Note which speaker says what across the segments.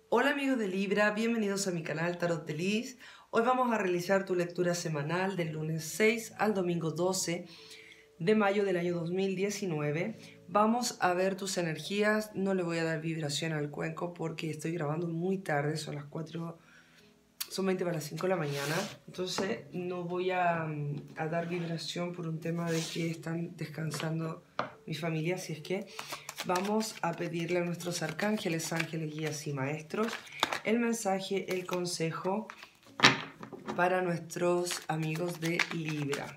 Speaker 1: Hola amigos de Libra, bienvenidos a mi canal Tarot de Liz. Hoy vamos a realizar tu lectura semanal del lunes 6 al domingo 12 de mayo del año 2019. Vamos a ver tus energías. No le voy a dar vibración al cuenco porque estoy grabando muy tarde, son las 4, son 20 para las 5 de la mañana. Entonces no voy a dar vibración por un tema de que están descansando mi familia, así es que vamos a pedirle a nuestros arcángeles, ángeles, guías y maestros el mensaje, el consejo para nuestros amigos de Libra.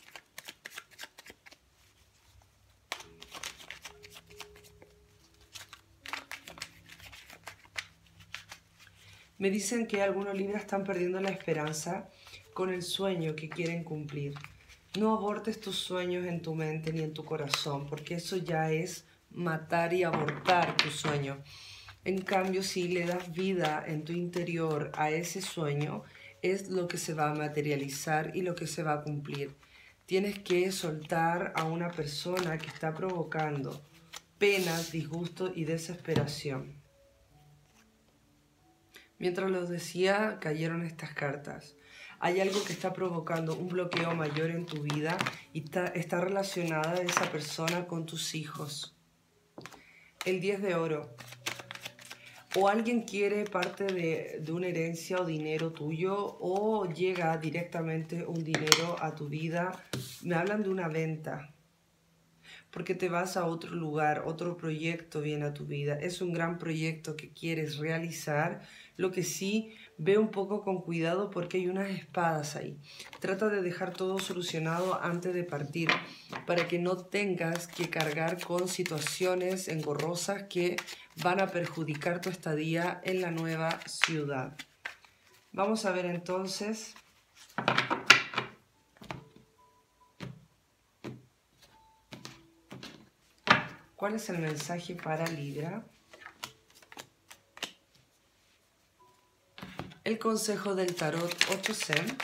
Speaker 1: Me dicen que algunos Libra están perdiendo la esperanza con el sueño que quieren cumplir. No abortes tus sueños en tu mente ni en tu corazón, porque eso ya es matar y abortar tu sueño. En cambio, si le das vida en tu interior a ese sueño, es lo que se va a materializar y lo que se va a cumplir. Tienes que soltar a una persona que está provocando penas, disgusto y desesperación. Mientras los decía, cayeron estas cartas. Hay algo que está provocando un bloqueo mayor en tu vida y está relacionada esa persona con tus hijos. El 10 de oro. O alguien quiere parte de una herencia o dinero tuyo, o llega directamente un dinero a tu vida. Me hablan de una venta, porque te vas a otro lugar, otro proyecto viene a tu vida. Es un gran proyecto que quieres realizar, lo que sí ve un poco con cuidado porque hay unas espadas ahí. Trata de dejar todo solucionado antes de partir, para que no tengas que cargar con situaciones engorrosas que van a perjudicar tu estadía en la nueva ciudad. Vamos a ver entonces cuál es el mensaje para Libra. El consejo del tarot 8 Zen.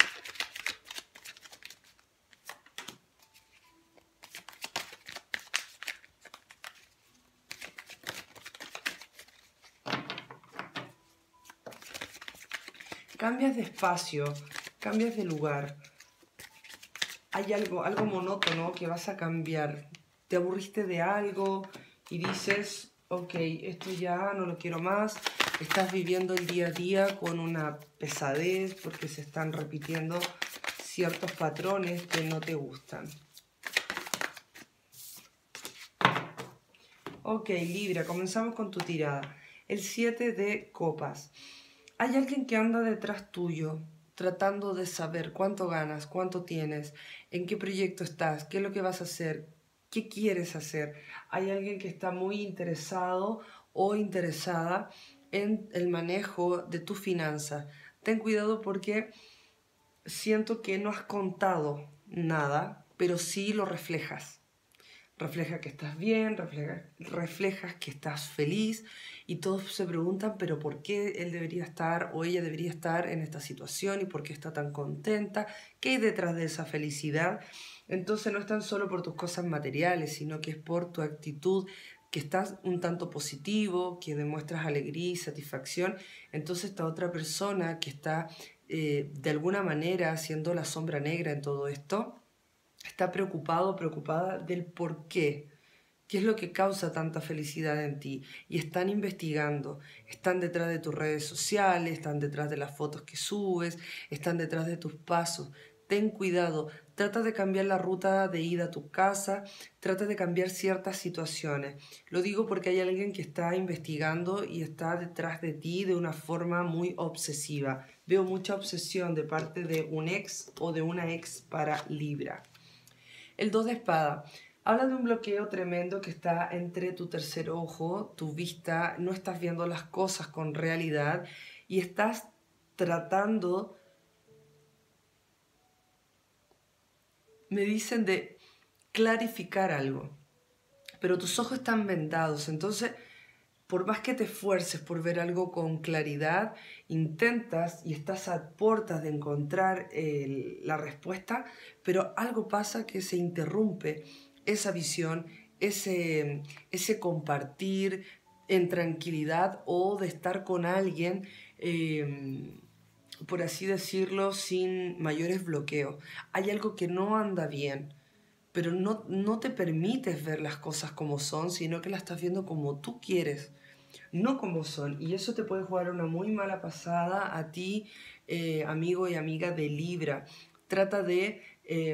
Speaker 1: Cambias de espacio, cambias de lugar. Hay algo monótono que vas a cambiar. Te aburriste de algo y dices, ok, esto ya no lo quiero más. Estás viviendo el día a día con una pesadez porque se están repitiendo ciertos patrones que no te gustan. Ok, Libra, comenzamos con tu tirada. El 7 de copas. Hay alguien que anda detrás tuyo, tratando de saber cuánto ganas, cuánto tienes, en qué proyecto estás, qué es lo que vas a hacer, qué quieres hacer. Hay alguien que está muy interesado o interesada en el manejo de tus finanzas. Ten cuidado porque siento que no has contado nada, pero sí lo reflejas. Refleja que estás bien, reflejas que estás feliz y todos se preguntan, pero ¿por qué él debería estar o ella debería estar en esta situación y por qué está tan contenta? ¿Qué hay detrás de esa felicidad? Entonces no es tan solo por tus cosas materiales, sino que es por tu actitud, que estás un tanto positivo, que demuestras alegría y satisfacción. Entonces esta otra persona que está de alguna manera siendo la sombra negra en todo esto, está preocupado, preocupada del por qué. ¿Qué es lo que causa tanta felicidad en ti? Y están investigando, están detrás de tus redes sociales, están detrás de las fotos que subes, están detrás de tus pasos. Ten cuidado, trata de cambiar la ruta de ida a tu casa, trata de cambiar ciertas situaciones. Lo digo porque hay alguien que está investigando y está detrás de ti de una forma muy obsesiva. Veo mucha obsesión de parte de un ex o de una ex para Libra. El 2 de espada. Habla de un bloqueo tremendo que está entre tu tercer ojo, tu vista, no estás viendo las cosas con realidad y estás tratando, me dicen, de clarificar algo, pero tus ojos están vendados, entonces por más que te esfuerces por ver algo con claridad, intentas y estás a puertas de encontrar la respuesta, pero algo pasa que se interrumpe esa visión, ese compartir, en tranquilidad o de estar con alguien, por así decirlo, sin mayores bloqueos. Hay algo que no anda bien, pero no te permites ver las cosas como son, sino que las estás viendo como tú quieres, no como son. Y eso te puede jugar una muy mala pasada a ti, amigo y amiga de Libra. Trata de...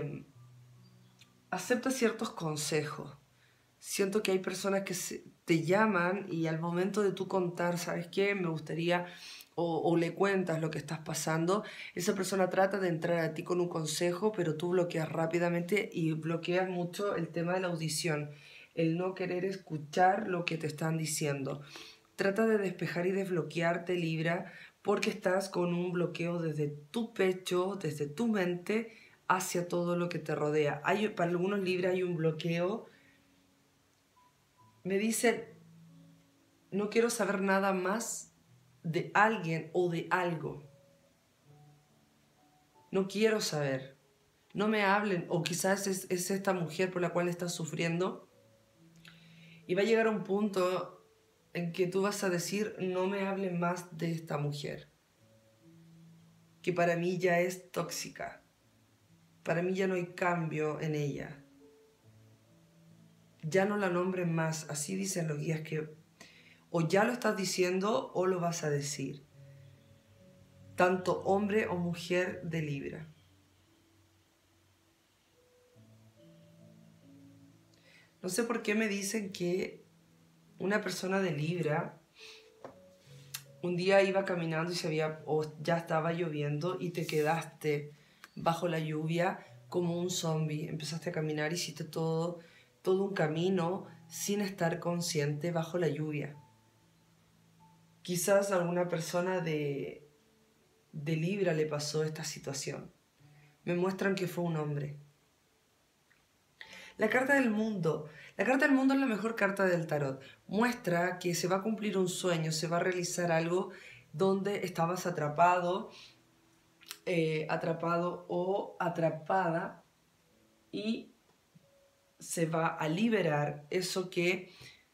Speaker 1: acepta ciertos consejos. Siento que hay personas que te llaman y al momento de tú contar, ¿sabes qué? Me gustaría, o le cuentas lo que estás pasando, esa persona trata de entrar a ti con un consejo, pero tú bloqueas rápidamente y bloqueas mucho el tema de la audición, el no querer escuchar lo que te están diciendo. Trata de despejar y desbloquearte, Libra, porque estás con un bloqueo desde tu pecho, desde tu mente, hacia todo lo que te rodea. Para algunos Libra hay un bloqueo. Me dicen, no quiero saber nada más de alguien o de algo. No quiero saber. No me hablen. O quizás es esta mujer por la cual estás sufriendo. Y va a llegar a un punto en que tú vas a decir, no me hablen más de esta mujer. Que para mí ya es tóxica. Para mí ya no hay cambio en ella. Ya no la nombren más. Así dicen los guías que o ya lo estás diciendo o lo vas a decir. Tanto hombre o mujer de Libra. No sé por qué me dicen que una persona de Libra un día iba caminando y o ya estaba lloviendo y te quedaste bajo la lluvia como un zombie. Empezaste a caminar, hiciste todo un camino sin estar consciente bajo la lluvia. Quizás a alguna persona de Libra le pasó esta situación. Me muestran que fue un hombre. La carta del mundo. La carta del mundo es la mejor carta del tarot. Muestra que se va a cumplir un sueño, se va a realizar algo donde estabas atrapado, atrapado o atrapada y se va a liberar eso que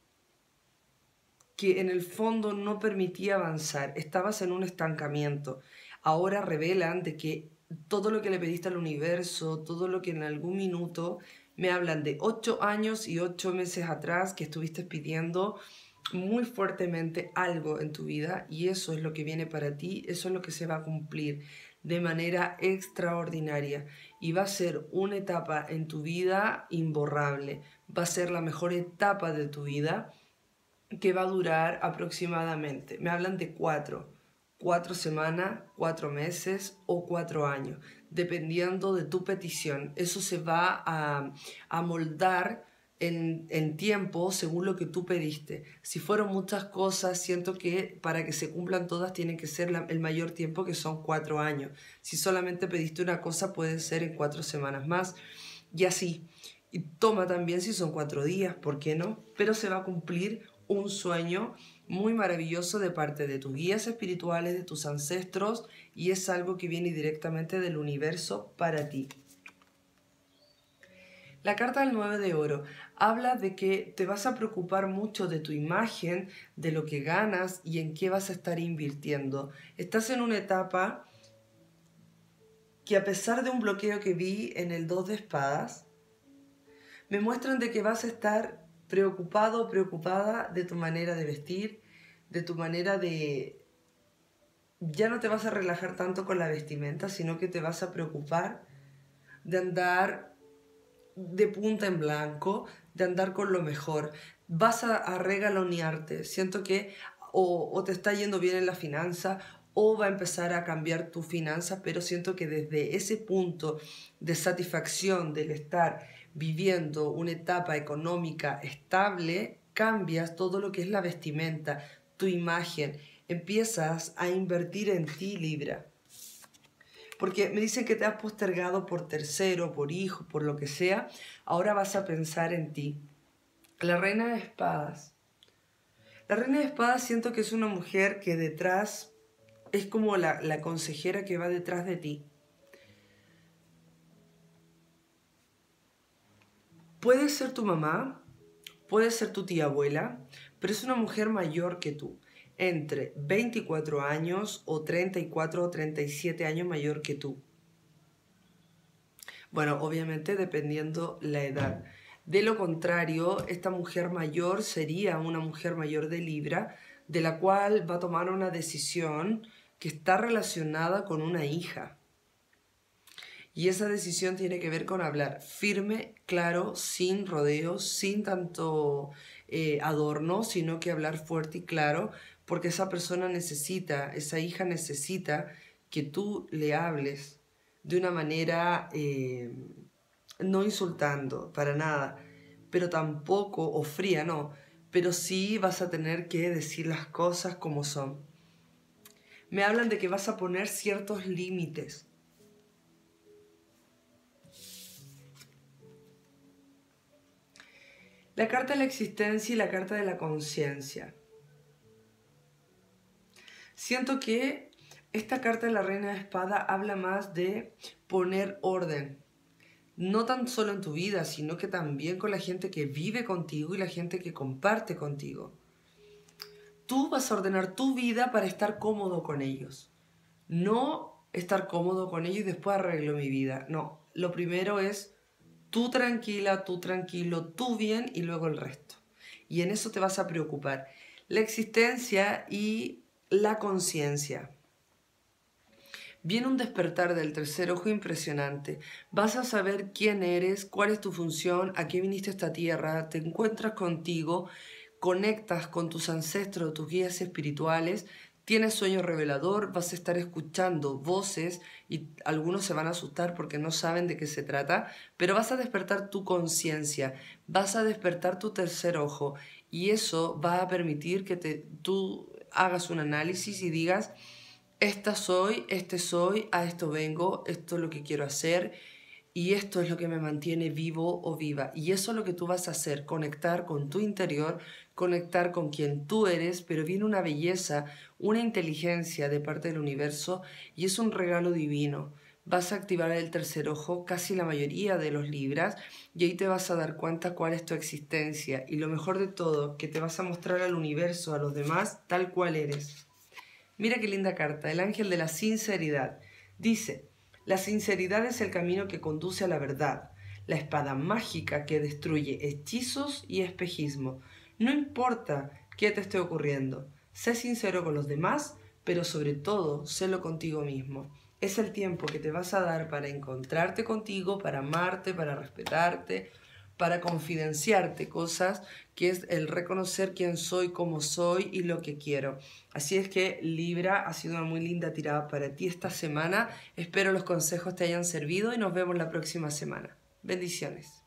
Speaker 1: en el fondo no permitía avanzar. Estabas en un estancamiento. Ahora revelan de que todo lo que le pediste al universo, todo lo que en algún minuto me hablan de 8 años y 8 meses atrás que estuviste pidiendo muy fuertemente algo en tu vida y eso es lo que viene para ti, eso es lo que se va a cumplir de manera extraordinaria y va a ser una etapa en tu vida imborrable, va a ser la mejor etapa de tu vida que va a durar aproximadamente, me hablan de 4 semanas, 4 meses o 4 años, dependiendo de tu petición. Eso se va a moldar en tiempo según lo que tú pediste. Si fueron muchas cosas, siento que para que se cumplan todas tiene que ser el mayor tiempo, que son 4 años. Si solamente pediste una cosa, puede ser en 4 semanas más y así. Y toma también si son 4 días, ¿por qué no? Pero se va a cumplir un sueño muy maravilloso de parte de tus guías espirituales, de tus ancestros, y es algo que viene directamente del universo para ti. La carta del 9 de oro habla de que te vas a preocupar mucho de tu imagen, de lo que ganas y en qué vas a estar invirtiendo. Estás en una etapa que, a pesar de un bloqueo que vi en el 2 de espadas, me muestran de que vas a estar preocupado o preocupada de tu manera de vestir, de tu manera de... Ya no te vas a relajar tanto con la vestimenta, sino que te vas a preocupar de andar de punta en blanco, de andar con lo mejor. Vas a regalonearte. Siento que o te está yendo bien en la finanza o va a empezar a cambiar tu finanza, pero siento que desde ese punto de satisfacción del estar viviendo una etapa económica estable, cambias todo lo que es la vestimenta, tu imagen, empiezas a invertir en ti, Libra. Porque me dicen que te has postergado por tercero, por hijo, por lo que sea, ahora vas a pensar en ti. La reina de espadas. La reina de espadas siento que es una mujer que detrás es como la consejera que va detrás de ti. Puede ser tu mamá, puede ser tu tía abuela, pero es una mujer mayor que tú, entre 24 años o 34 o 37 años mayor que tú. Bueno, obviamente dependiendo la edad. De lo contrario, esta mujer mayor sería una mujer mayor de Libra, de la cual va a tomar una decisión que está relacionada con una hija. Y esa decisión tiene que ver con hablar firme, claro, sin rodeos, sin tanto adorno, sino que hablar fuerte y claro, porque esa persona necesita, esa hija necesita que tú le hables de una manera no insultando para nada, pero tampoco, o fría, no, pero sí vas a tener que decir las cosas como son. Me hablan de que vas a poner ciertos límites. La carta de la existencia y la carta de la conciencia. Siento que esta carta de la Reina de Espada habla más de poner orden. No tan solo en tu vida, sino que también con la gente que vive contigo y la gente que comparte contigo. Tú vas a ordenar tu vida para estar cómodo con ellos. No estar cómodo con ellos y después arreglo mi vida. No, lo primero es tú tranquila, tú tranquilo, tú bien y luego el resto. Y en eso te vas a preocupar. La existencia y la conciencia. Viene un despertar del tercer ojo impresionante. Vas a saber quién eres, cuál es tu función, a qué viniste a esta tierra, te encuentras contigo, conectas con tus ancestros, tus guías espirituales, tienes sueño revelador, vas a estar escuchando voces y algunos se van a asustar porque no saben de qué se trata, pero vas a despertar tu conciencia, vas a despertar tu tercer ojo y eso va a permitir que tú hagas un análisis y digas: esta soy, este soy, a esto vengo, esto es lo que quiero hacer y esto es lo que me mantiene vivo o viva. Y eso es lo que tú vas a hacer, conectar con tu interior, conectar con quien tú eres, pero viene una belleza, una inteligencia de parte del universo y es un regalo divino. Vas a activar el tercer ojo, casi la mayoría de los Libras, y ahí te vas a dar cuenta cuál es tu existencia. Y lo mejor de todo, que te vas a mostrar al universo, a los demás, tal cual eres. Mira qué linda carta, el ángel de la sinceridad. Dice: la sinceridad es el camino que conduce a la verdad, la espada mágica que destruye hechizos y espejismo. No importa qué te esté ocurriendo, sé sincero con los demás, pero sobre todo, sélo contigo mismo. Es el tiempo que te vas a dar para encontrarte contigo, para amarte, para respetarte, para confidenciarte cosas, que es el reconocer quién soy, cómo soy y lo que quiero. Así es que, Libra, ha sido una muy linda tirada para ti esta semana. Espero los consejos te hayan servido y nos vemos la próxima semana. Bendiciones.